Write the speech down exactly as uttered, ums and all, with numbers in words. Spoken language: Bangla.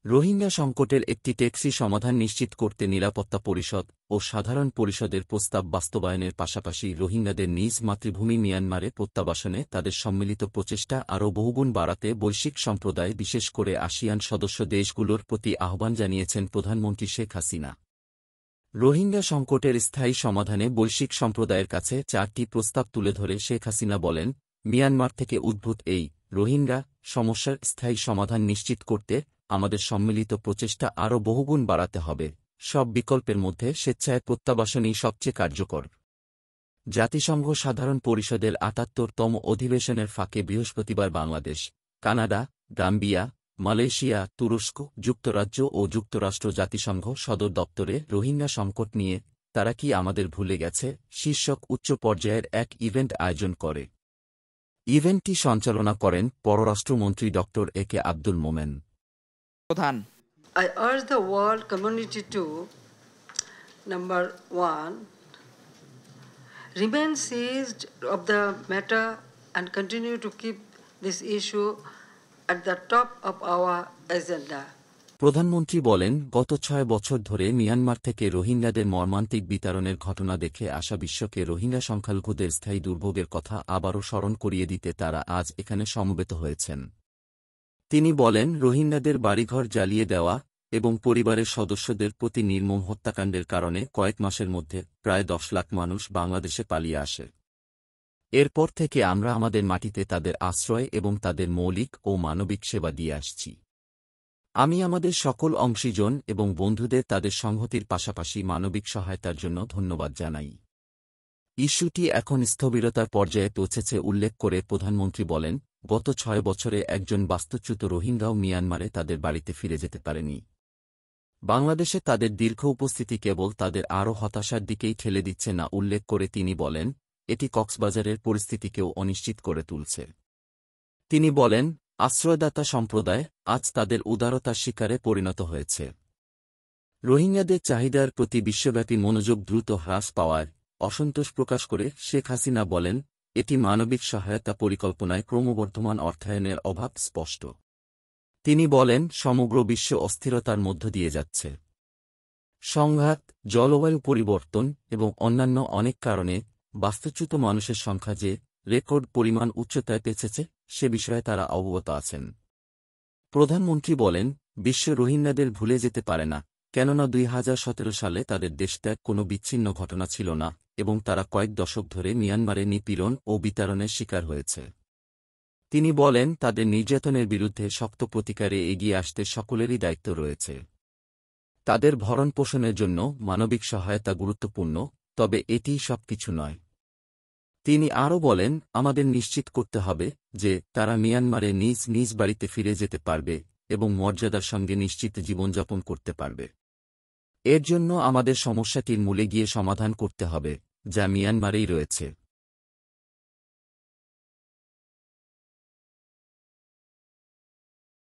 রোহিঙ্গা সংকটের একটি টেকসই সমাধান নিশ্চিত করতে নিরাপত্তা পরিষদ ও সাধারণ পরিষদের প্রস্তাব বাস্তবায়নের পাশাপাশি রোহিঙ্গাদের নিজ মাতৃভূমি মিয়ানমারে প্রত্যাবাসনে তাদের সম্মিলিত প্রচেষ্টা আরও বহুগুণ বাড়াতে বৈশ্বিক সম্প্রদায় বিশেষ করে আসিয়ান সদস্য দেশগুলোর প্রতি আহ্বান জানিয়েছেন প্রধানমন্ত্রী শেখ হাসিনা। রোহিঙ্গা সংকটের স্থায়ী সমাধানে বৈশ্বিক সম্প্রদায়ের কাছে চারটি প্রস্তাব তুলে ধরে শেখ হাসিনা বলেন, মিয়ানমার থেকে উদ্ভূত এই রোহিঙ্গা সমস্যার স্থায়ী সমাধান নিশ্চিত করতে আমাদের সম্মিলিত প্রচেষ্টা আরও বহুগুণ বাড়াতে হবে। সব বিকল্পের মধ্যে স্বেচ্ছায় প্রত্যাবাসনই সবচেয়ে কার্যকর। জাতিসংঘ সাধারণ পরিষদের আটাত্তরতম অধিবেশনের ফাঁকে বৃহস্পতিবার বাংলাদেশ, কানাডা, গাম্বিয়া, মালয়েশিয়া, তুরস্ক, যুক্তরাজ্য ও যুক্তরাষ্ট্র জাতিসংঘ সদর দপ্তরে রোহিঙ্গা সংকট নিয়ে তারা কি আমাদের ভুলে গেছে শীর্ষক উচ্চ পর্যায়ের এক ইভেন্ট আয়োজন করে। ইভেন্টটি সঞ্চালনা করেন পররাষ্ট্রমন্ত্রী ড এ কে আব্দুল মোমেন। প্রধান I urge the world community to, number one, remain seized of the matter and continue to keep this issue at the top of our agenda. প্রধানমন্ত্রী বলেন, গত ছয় বছর ধরে মিয়ানমার থেকে রোহিঙ্গাদের মর্মান্তিক বিতাড়নের ঘটনা দেখে আসা বিশ্বকে রোহিঙ্গা সংখ্যালঘুদের স্থায়ী দুর্ভোগের কথা আবারও স্মরণ করিয়ে দিতে তারা আজ এখানে সমবেত হয়েছেন। তিনি বলেন, রোহিঙ্গাদের বাড়িঘর জ্বালিয়ে দেওয়া এবং পরিবারের সদস্যদের প্রতি নির্মম হত্যাকাণ্ডের কারণে কয়েক মাসের মধ্যে প্রায় দশ লাখ মানুষ বাংলাদেশে পালিয়ে আসে। এরপর থেকে আমরা আমাদের মাটিতে তাদের আশ্রয় এবং তাদের মৌলিক ও মানবিক সেবা দিয়ে আসছি। আমি আমাদের সকল অংশীজন এবং বন্ধুদের তাদের সংহতির পাশাপাশি মানবিক সহায়তার জন্য ধন্যবাদ জানাই। ইস্যুটি এখন স্থবিরতার পর্যায়ে পৌঁছেছে উল্লেখ করে প্রধানমন্ত্রী বলেন, গত ছয় বছরে একজন বাস্তুচ্যুত রোহিঙ্গাও মিয়ানমারে তাদের বাড়িতে ফিরে যেতে পারেনি। বাংলাদেশে তাদের দীর্ঘ উপস্থিতি কেবল তাদের আরও হতাশার দিকেই ঠেলে দিচ্ছে না উল্লেখ করে তিনি বলেন, এটি কক্সবাজারের পরিস্থিতিকেও অনিশ্চিত করে তুলছে। তিনি বলেন, আশ্রয়দাতা সম্প্রদায় আজ তাদের উদারতার শিকারে পরিণত হয়েছে। রোহিঙ্গাদের চাহিদার প্রতি বিশ্বব্যাপী মনোযোগ দ্রুত হ্রাস পাওয়ায় অসন্তোষ প্রকাশ করে শেখ হাসিনা বলেন, এটি মানবিক সহায়তা পরিকল্পনায় ক্রমবর্ধমান অর্থায়নের অভাব স্পষ্ট। তিনি বলেন, সমগ্র বিশ্ব অস্থিরতার মধ্য দিয়ে যাচ্ছে। সংঘাত, জলবায়ু পরিবর্তন এবং অন্যান্য অনেক কারণে বাস্তুচ্যুত মানুষের সংখ্যা যে রেকর্ড পরিমাণ উচ্চতায় পৌঁছেছে সে বিষয়ে তারা অবগত আছেন। প্রধানমন্ত্রী বলেন, বিশ্ব রোহিঙ্গাদের ভুলে যেতে পারে না, কেননা দুই হাজার সতেরো সালে তাদের দেশত্যাগ কোনো বিচ্ছিন্ন ঘটনা ছিল না এবং তারা কয়েক দশক ধরে মিয়ানমারে নিপীড়ন ও বিতাড়নের শিকার হয়েছে। তিনি বলেন, তাদের নির্যাতনের বিরুদ্ধে শক্ত প্রতিকারে এগিয়ে আসতে সকলেরই দায়িত্ব রয়েছে। তাদের ভরণ পোষণের জন্য মানবিক সহায়তা গুরুত্বপূর্ণ, তবে এটিই সবকিছু নয়। তিনি আরও বলেন, আমাদের নিশ্চিত করতে হবে যে তারা মিয়ানমারে নিজ নিজ বাড়িতে ফিরে যেতে পারবে এবং মর্যাদার সঙ্গে নিশ্চিত জীবনযাপন করতে পারবে। এর জন্য আমাদের সমস্যাটির মূলে গিয়ে সমাধান করতে হবে, যা মিয়ানমারেই রয়েছে।